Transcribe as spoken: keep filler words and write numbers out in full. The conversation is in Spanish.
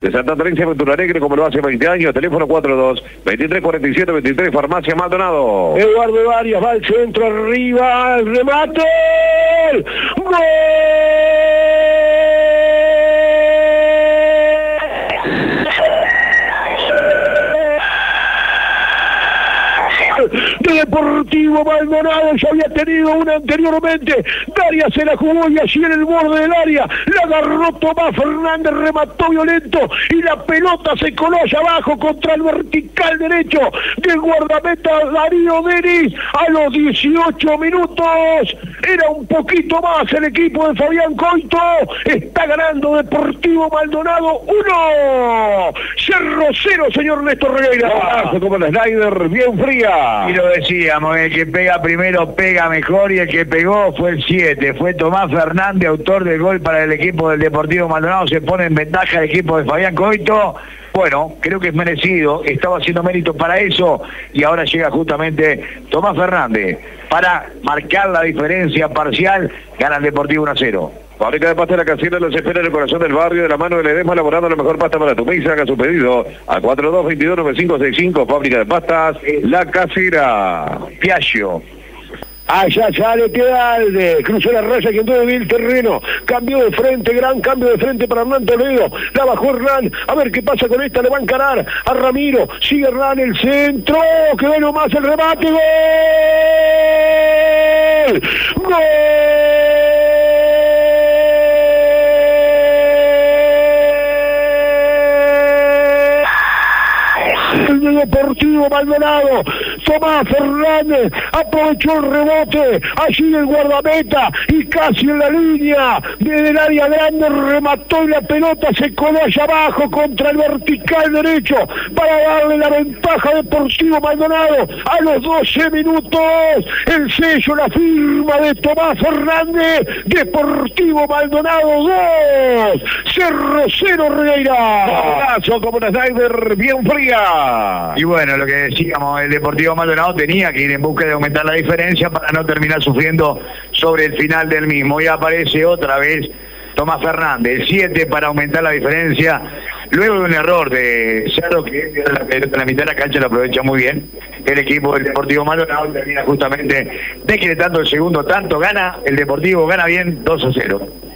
de Santa Teresa Ventura Alegre, como lo hace veinte años, teléfono cuatro dos, veintitrés cuarenta y siete veintitrés, Farmacia Maldonado. Eduardo Arias va al centro, arriba, el remate. ¡Gol! De Deportivo Maldonado, ya había tenido una anteriormente. Daria se la jugó y allí en el borde del área la agarró Tomás Fernández, remató violento y la pelota se coló allá abajo contra el vertical derecho del guardameta Darío Denis a los dieciocho minutos. Era un poquito más el equipo de Fabián Coito. Está ganando Deportivo Maldonado uno, Cerro cero, señor Néstor Regueira. Ah, como el Snyder, bien fría. Y lo decíamos, el que pega primero pega mejor, y el que pegó fue el siete, fue Tomás Fernández, autor del gol para el equipo del Deportivo Maldonado. Se pone en ventaja el equipo de Fabián Coito. Bueno, creo que es merecido, estaba haciendo mérito para eso, y ahora llega justamente Tomás Fernández para marcar la diferencia parcial. Gana el Deportivo uno a cero. Fábrica de Pasta La Casina los espera en el corazón del barrio, de la mano de Ledesma, elaborando la mejor pasta para tu mesa. Haga su pedido a cuatro dos veintidós noventa y cinco sesenta y cinco. Fábrica de Pastas La Casera. Piaggio. Allá sale Tealde, cruzó la raya que entró bien el terreno, cambió de frente, gran cambio de frente para Hernán Toledo, la bajó Hernán, a ver qué pasa con esta, le va a encarar a Ramiro, sigue Hernán el centro, quedó nomás el remate, ¡gol! ¡Gol! De Deportivo Maldonado, Tomás Fernández aprovechó el rebote, allí el guardameta y casi en la línea desde el área grande remató y la pelota se coló allá abajo contra el vertical derecho para darle la ventaja a Deportivo Maldonado a los doce minutos. El sello, la firma de Tomás Fernández. Deportivo Maldonado dos, Cerro cero, Regueira. Abrazo como una Snyder, bien fría. Y bueno, lo que decíamos, el Deportivo Maldonado tenía que ir en busca de aumentar la diferencia para no terminar sufriendo sobre el final del mismo. Y aparece otra vez Tomás Fernández, el siete, para aumentar la diferencia. Luego de un error de Cerro, que la pelota en la mitad de la cancha lo aprovecha muy bien. El equipo del Deportivo Maldonado termina justamente decretando el segundo tanto. Gana el Deportivo, gana bien dos a cero.